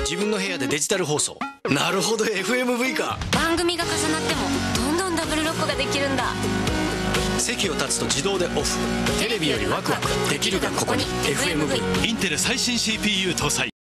自分の部屋でデジタル放送。なるほど、 FMV か。 番組が重なってもどんどんダブルロックができるんだ。 席を立つと自動でオフ。テレビよりワクワクできるがここに FMV。 インテル最新 CPU 搭載。